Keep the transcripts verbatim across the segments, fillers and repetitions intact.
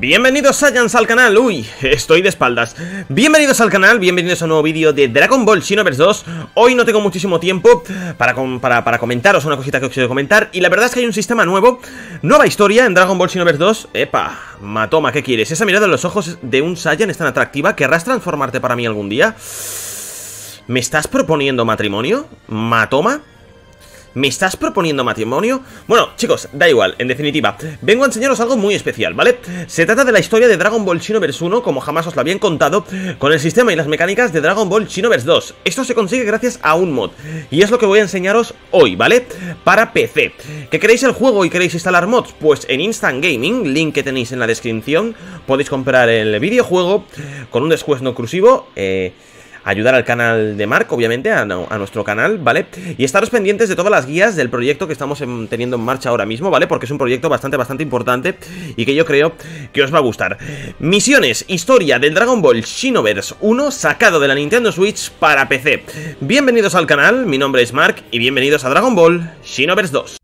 Bienvenidos Saiyans al canal. Uy, estoy de espaldas. Bienvenidos al canal, bienvenidos a un nuevo vídeo de Dragon Ball Xenoverse dos. Hoy no tengo muchísimo tiempo para, para, para comentaros una cosita que os quiero comentar. Y la verdad es que hay un sistema nuevo, nueva historia en Dragon Ball Xenoverse dos. Epa, Matoma, ¿qué quieres? Esa mirada en los ojos de un Saiyan es tan atractiva. ¿Querrás transformarte para mí algún día? ¿Me estás proponiendo matrimonio? ¿Matoma? ¿Me estás proponiendo matrimonio? Bueno, chicos, da igual, en definitiva, vengo a enseñaros algo muy especial, ¿vale? Se trata de la historia de Dragon Ball Xenoverse uno, como jamás os la habían contado, con el sistema y las mecánicas de Dragon Ball Xenoverse dos. Esto se consigue gracias a un mod, y es lo que voy a enseñaros hoy, ¿vale? Para P C. ¿Que queréis el juego y queréis instalar mods? Pues en Instant Gaming, link que tenéis en la descripción, podéis comprar el videojuego con un descuento exclusivo, eh... ayudar al canal de Mark, obviamente, a, no, a nuestro canal, ¿vale? Y estaros pendientes de todas las guías del proyecto que estamos en, teniendo en marcha ahora mismo, ¿vale? Porque es un proyecto bastante, bastante importante y que yo creo que os va a gustar. Misiones, historia del Dragon Ball Xenoverse uno sacado de la Nintendo Switch para P C. Bienvenidos al canal, mi nombre es Mark y bienvenidos a Dragon Ball Xenoverse dos.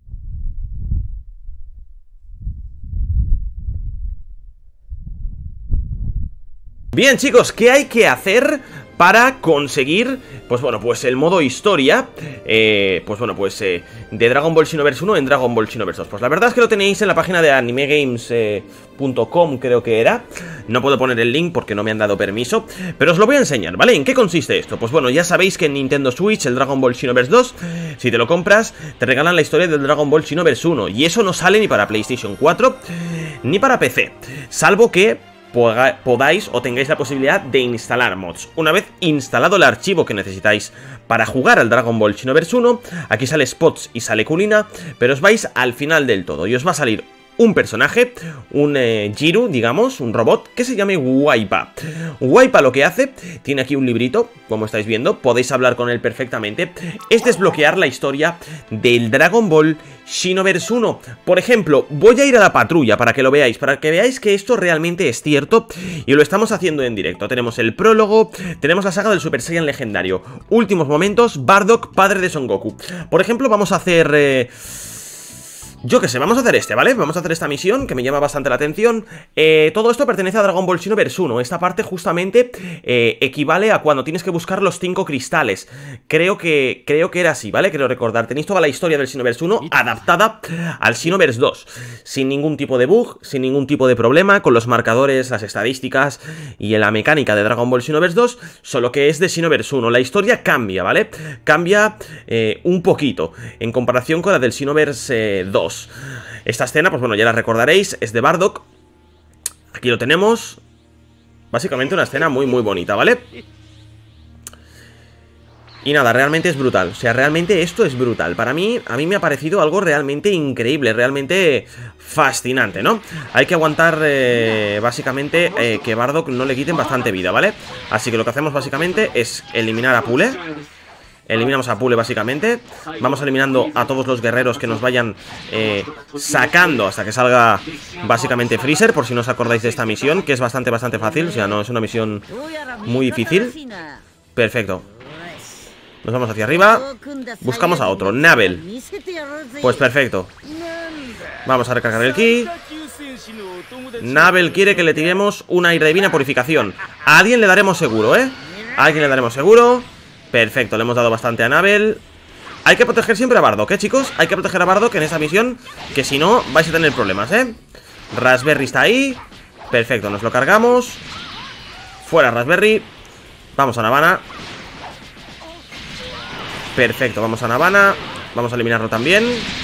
Bien, chicos, ¿qué hay que hacer para conseguir, pues bueno, pues el modo historia, eh, pues bueno, pues eh, de Dragon Ball Xenoverse uno en Dragon Ball Xenoverse dos? Pues la verdad es que lo tenéis en la página de animegames punto com, eh, creo que era. No puedo poner el link porque no me han dado permiso, pero os lo voy a enseñar, ¿vale? ¿En qué consiste esto? Pues bueno, ya sabéis que en Nintendo Switch, el Dragon Ball Xenoverse dos, si te lo compras, te regalan la historia del Dragon Ball Xenoverse uno, y eso no sale ni para PlayStation cuatro, ni para P C, salvo que podáis o tengáis la posibilidad de instalar mods. Una vez instalado el archivo que necesitáis para jugar al Dragon Ball Xenoverse uno, aquí sale Spots y sale Kulina, pero os vais al final del todo y os va a salir un personaje, un eh, Jiru, digamos, un robot que se llame Waipa. Waipa lo que hace, tiene aquí un librito, como estáis viendo, podéis hablar con él perfectamente, es desbloquear la historia del Dragon Ball Xenoverse uno. Por ejemplo, voy a ir a la patrulla para que lo veáis, para que veáis que esto realmente es cierto y lo estamos haciendo en directo. Tenemos el prólogo, tenemos la saga del Super Saiyan legendario, últimos momentos, Bardock, padre de Son Goku. Por ejemplo, vamos a hacer... Eh... Yo que sé, vamos a hacer este, ¿vale? Vamos a hacer esta misión que me llama bastante la atención. eh, Todo esto pertenece a Dragon Ball Xenoverse uno. Esta parte justamente eh, equivale a cuando tienes que buscar los cinco cristales. Creo que creo que era así, ¿vale? Quiero recordar, tenéis toda la historia del Xenoverse uno adaptada al Xenoverse dos, sin ningún tipo de bug, sin ningún tipo de problema, con los marcadores, las estadísticas y en la mecánica de Dragon Ball Xenoverse dos, solo que es de Xenoverse uno. La historia cambia, ¿vale? Cambia eh, un poquito en comparación con la del Xenoverse dos. Esta escena, pues bueno, ya la recordaréis, es de Bardock. Aquí lo tenemos. Básicamente una escena muy muy bonita, ¿vale? Y nada, realmente es brutal. O sea, realmente esto es brutal. Para mí, a mí me ha parecido algo realmente increíble, realmente fascinante, ¿no? Hay que aguantar, eh, básicamente, eh, que Bardock no le quiten bastante vida, ¿vale? Así que lo que hacemos básicamente es eliminar a Pule. Eliminamos a Pule básicamente. Vamos eliminando a todos los guerreros que nos vayan eh, sacando hasta que salga básicamente Freezer, por si no os acordáis de esta misión, que es bastante, bastante fácil. O sea, no es una misión muy difícil. Perfecto. Nos vamos hacia arriba. Buscamos a otro, Navel. Pues perfecto. Vamos a recargar el ki. Navel quiere que le tiremos una ira divina purificación. A alguien le daremos seguro, ¿eh? A alguien le daremos seguro. Perfecto, le hemos dado bastante a Navel. Hay que proteger siempre a Bardock, ¿eh, chicos? Hay que proteger a Bardock en esta misión, que si no, vais a tener problemas, ¿eh? Raspberry está ahí. Perfecto, nos lo cargamos. Fuera Raspberry. Vamos a Navana. Perfecto, vamos a Navana. Vamos a eliminarlo también.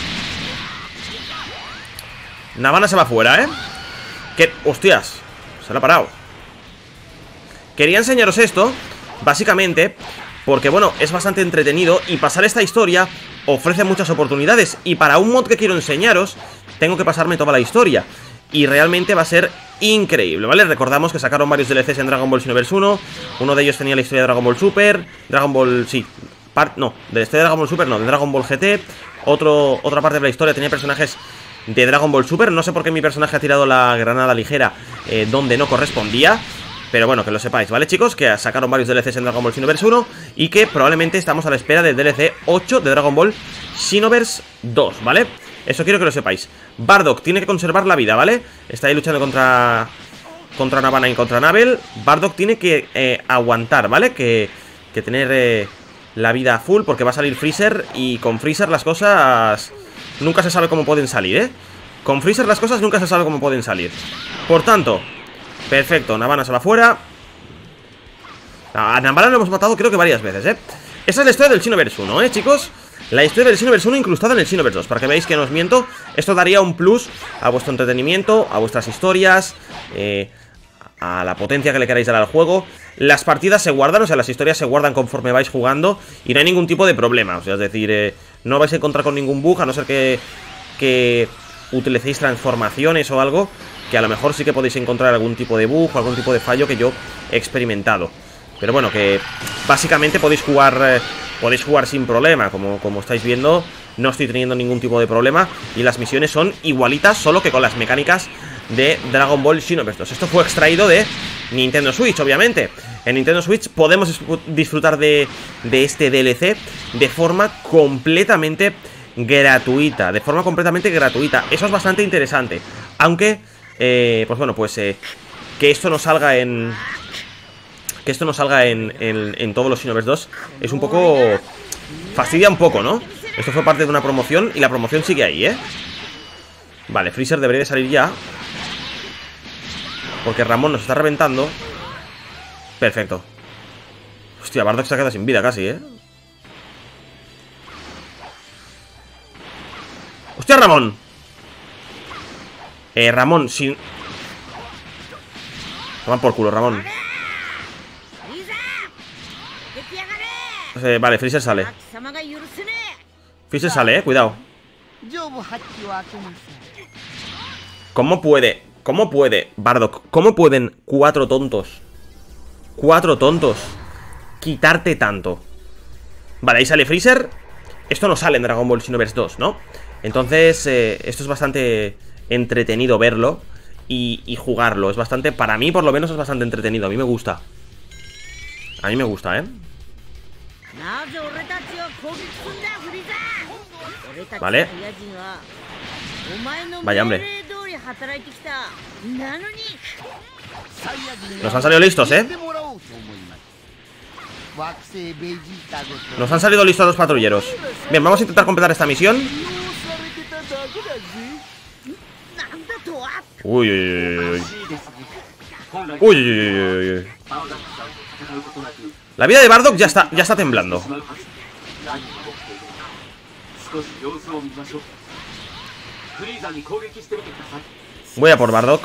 Navana se va fuera, ¿eh? Que... ¡Hostias! Se lo ha parado. Quería enseñaros esto, básicamente... porque, bueno, es bastante entretenido y pasar esta historia ofrece muchas oportunidades. Y para un mod que quiero enseñaros, tengo que pasarme toda la historia. Y realmente va a ser increíble, ¿vale? Recordamos que sacaron varios D L Cs en Dragon Ball Xenoverse uno. Uno de ellos tenía la historia de Dragon Ball Super. Dragon Ball... sí, part, no, de la historia de Dragon Ball Super, no, de Dragon Ball G T. Otro, otra parte de la historia tenía personajes de Dragon Ball Super. No sé por qué mi personaje ha tirado la granada ligera eh, donde no correspondía. Pero bueno, que lo sepáis, ¿vale, chicos? Que sacaron varios D L Cs en Dragon Ball Xenoverse uno y que probablemente estamos a la espera del D L C ocho de Dragon Ball Xenoverse dos, ¿vale? Eso quiero que lo sepáis. Bardock tiene que conservar la vida, ¿vale? Está ahí luchando contra contra Navana y contra Navel, Bardock tiene que eh, aguantar, ¿vale? Que, que tener eh, la vida full, porque va a salir Freezer. Y con Freezer las cosas nunca se sabe cómo pueden salir, ¿eh? Con Freezer las cosas nunca se sabe cómo pueden salir. Por tanto, perfecto, Navana se va fuera. A Navana lo hemos matado creo que varias veces, ¿eh? Esa es la historia del Xenoverse uno, ¿eh, chicos? La historia del Xenoverse uno incrustada en el Xenoverse dos. Para que veáis que no os miento. Esto daría un plus a vuestro entretenimiento, a vuestras historias, eh, a la potencia que le queráis dar al juego. Las partidas se guardan, o sea, las historias se guardan conforme vais jugando. Y no hay ningún tipo de problema. O sea, es decir, eh, no vais a encontrar con ningún bug, a no ser que, que utilicéis transformaciones o algo, que a lo mejor sí que podéis encontrar algún tipo de bug o algún tipo de fallo que yo he experimentado. Pero bueno, que básicamente podéis jugar eh, podéis jugar sin problema. Como, como estáis viendo, no estoy teniendo ningún tipo de problema. Y las misiones son igualitas, solo que con las mecánicas de Dragon Ball Xenoverse dos. Esto fue extraído de Nintendo Switch, obviamente. En Nintendo Switch podemos disfrutar de, de este D L C de forma completamente gratuita. De forma completamente gratuita. Eso es bastante interesante. Aunque, eh, pues bueno, pues eh, que esto no salga en... Que esto no salga en, en, en todos los Xenoverse dos es un poco... fastidia un poco, ¿no? Esto fue parte de una promoción y la promoción sigue ahí, ¿eh? Vale, Freezer debería de salir ya, porque Ramón nos está reventando. Perfecto. Hostia, Bardock se ha quedado sin vida casi, ¿eh? ¡Hostia, Ramón! Eh, Ramón, sin... Toma por culo, Ramón. Eh, vale, Freezer sale. Freezer sale, eh, cuidado. ¿Cómo puede? ¿Cómo puede, Bardock? ¿Cómo pueden cuatro tontos? Cuatro tontos quitarte tanto. Vale, ahí sale Freezer. Esto no sale en Dragon Ball Xenoverse dos, ¿no? Entonces, eh, esto es bastante entretenido verlo y, y jugarlo. Es bastante, para mí por lo menos es bastante entretenido. A mí me gusta. A mí me gusta, ¿eh? Vale. Vaya, hombre. Nos han salido listos, ¿eh? Nos han salido listos los patrulleros. Bien, vamos a intentar completar esta misión. Uy, uy, uy, uy. Uy, uy, uy, uy. La vida de Bardock ya está, ya está temblando. Voy a por Bardock.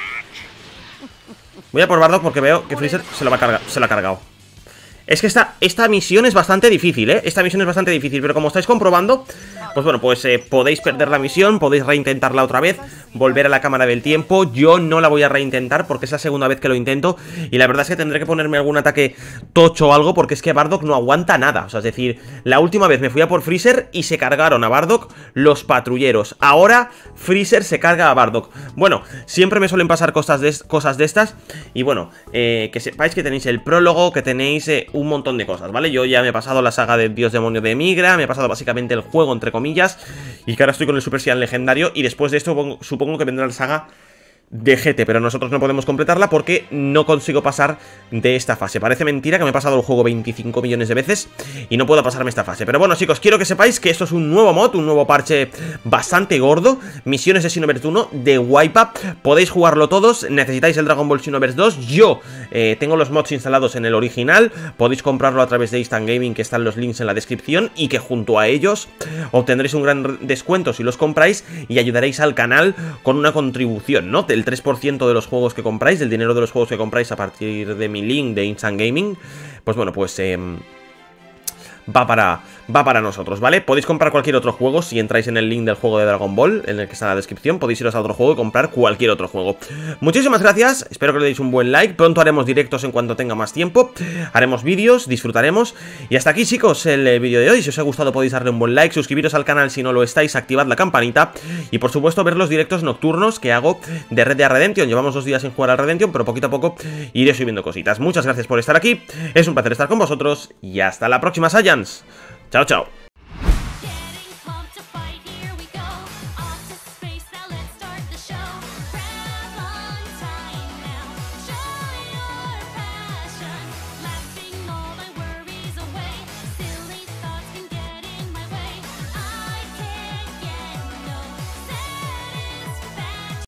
Voy a por Bardock porque veo que Freezer se lo va a cargar, se lo ha cargado. Es que esta, esta misión es bastante difícil, ¿eh? Esta misión es bastante difícil, pero como estáis comprobando, pues bueno, pues eh, podéis perder la misión, podéis reintentarla otra vez, volver a la cámara del tiempo. Yo no la voy a reintentar porque es la segunda vez que lo intento y la verdad es que tendré que ponerme algún ataque tocho o algo porque es que Bardock no aguanta nada. O sea, es decir, la última vez me fui a por Freezer y se cargaron a Bardock los patrulleros. Ahora Freezer se carga a Bardock. Bueno, siempre me suelen pasar cosas de, cosas de estas y bueno, eh, que sepáis que tenéis el prólogo, que tenéis... Eh, un montón de cosas, ¿vale? Yo ya me he pasado la saga de Dios Demonio de Migra, me he pasado básicamente el juego, entre comillas, y que ahora estoy con el Super Saiyan legendario, y después de esto supongo que vendrá la saga de G T, pero nosotros no podemos completarla porque no consigo pasar de esta fase. Parece mentira que me he pasado el juego veinticinco millones de veces y no puedo pasarme esta fase. Pero bueno, chicos, quiero que sepáis que esto es un nuevo mod, un nuevo parche bastante gordo. Misiones de Xenoverse uno de Wipeout. Podéis jugarlo todos, necesitáis el Dragon Ball Xenoverse dos. Yo eh, tengo los mods instalados en el original. Podéis comprarlo a través de Instant Gaming, que están los links en la descripción, y que junto a ellos obtendréis un gran descuento si los compráis y ayudaréis al canal con una contribución, ¿no? El tres por ciento de los juegos que compráis, del dinero de los juegos que compráis a partir de mi link de Instant Gaming, pues bueno, pues eh, va para va para nosotros, ¿vale? Podéis comprar cualquier otro juego si entráis en el link del juego de Dragon Ball, en el que está en la descripción. Podéis iros a otro juego y comprar cualquier otro juego. Muchísimas gracias, espero que le deis un buen like. Pronto haremos directos en cuanto tenga más tiempo, haremos vídeos, disfrutaremos. Y hasta aquí, chicos, el eh, vídeo de hoy. Si os ha gustado podéis darle un buen like, suscribiros al canal si no lo estáis, activad la campanita y por supuesto ver los directos nocturnos que hago de Red Dead Redemption. Llevamos dos días sin jugar al Redemption, pero poquito a poco iré subiendo cositas. Muchas gracias por estar aquí, es un placer estar con vosotros y hasta la próxima, Saiyans. Chao, chao.